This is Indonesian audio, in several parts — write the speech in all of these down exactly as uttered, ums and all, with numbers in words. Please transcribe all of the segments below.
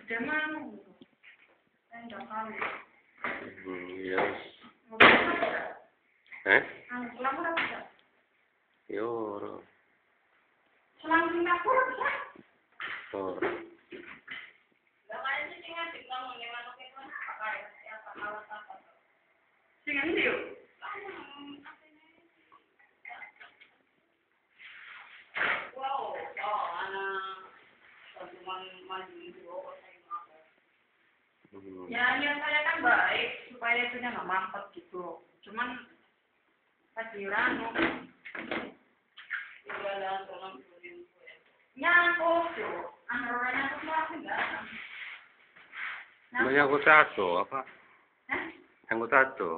gede mana? Enggak kali. Hmm, iya. Eh? Eh? Anu, selang ora bisa. Yo, ora. Selang Singapura bisa? Ora. Lah kaya sing ngadeg ngomong ning manuk itu apa ya apa alat apa. Sing endi yo? Wow, oh, ana teman mandi itu Hmm. ya, niat saya kan baik supaya itu nggak mampet gitu. Cuman lagi ranu. Jualan tolong turin kue. Nyangkut tuh, anggarannya tuh masih enggak. Banyak aku tato apa? Hah? Yang tato.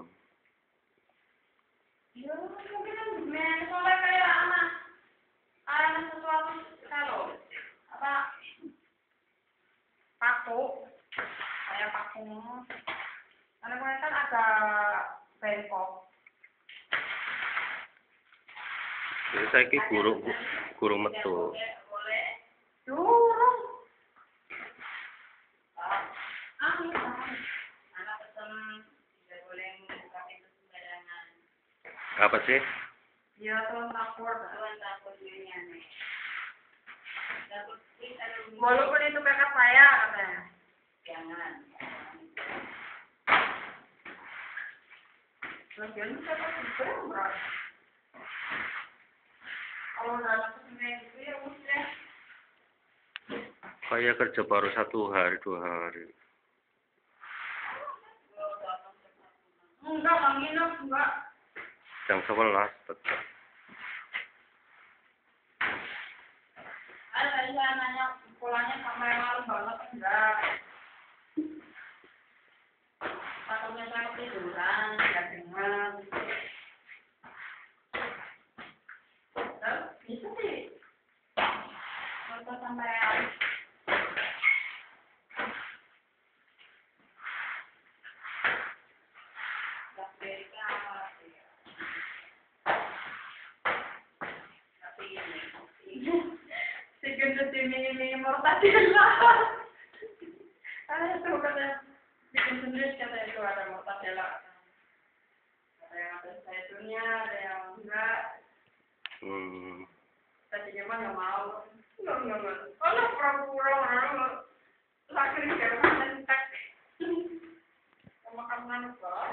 Ya, mungkin men soalnya kayak anak, anak sesuatu kalau apa paku, kayak paku. Karena gue kan agak bengkok. Ya saiki guru guru metu. Durung. Ah, anak pesen tidak boleh membuka pintu sembarangan. Apa sih? Ya, tuan takut, tuan takut nyanyi. Walaupun itu kakak saya, katanya. Jangan. Lagian kita pasti berat. Kalau udah anak kesini gitu ya udah. Kayak kerja baru satu hari dua hari. Enggak, Bang Ino, enggak. Jam sebelas tetap. Ada tadi saya nanya polanya sampai malam banget, enggak. Takutnya saya ketiduran, enggak dengar. Terus, itu sih. Kalau sampai ini mortadella. Ada tuh kata bikin sendiri kata itu ada mortadella. Ada yang ada zaitunnya, ada yang enggak. Hmm. Tadinya mah nggak mau. Nggak nggak nggak. Oh pura-pura orang laki di dalam mentek. Makan makan